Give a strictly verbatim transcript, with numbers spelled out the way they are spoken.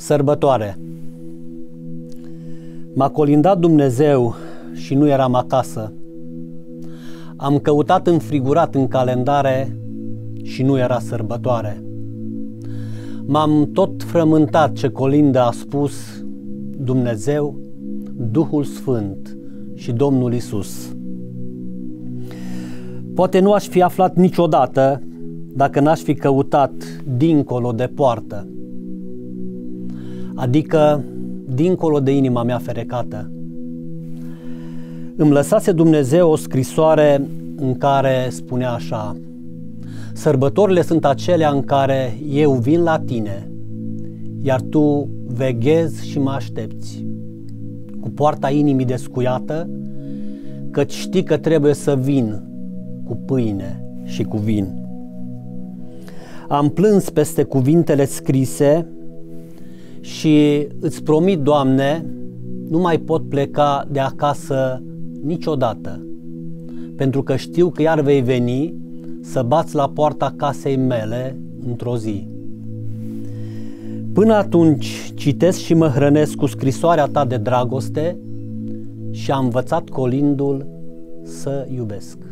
Sărbătoare. M-a colindat Dumnezeu și nu eram acasă. Am căutat înfrigurat în calendare și nu era sărbătoare. M-am tot frământat ce colindă a spus Dumnezeu, Duhul Sfânt și Domnul Iisus. Poate nu aș fi aflat niciodată dacă n-aș fi căutat dincolo de poartă, adică dincolo de inima mea ferecată. Îmi lăsase Dumnezeu o scrisoare în care spunea așa: sărbătorile sunt acelea în care eu vin la tine, iar tu veghezi și mă aștepți, cu poarta inimii descuiată, căci știi că trebuie să vin cu pâine și cu vin. Am plâns peste cuvintele scrise și îți promit, Doamne, nu mai pot pleca de acasă niciodată, pentru că știu că iar vei veni să bați la poarta casei mele într-o zi. Până atunci citesc și mă hrănesc cu scrisoarea ta de dragoste și am învățat colindul să iubesc.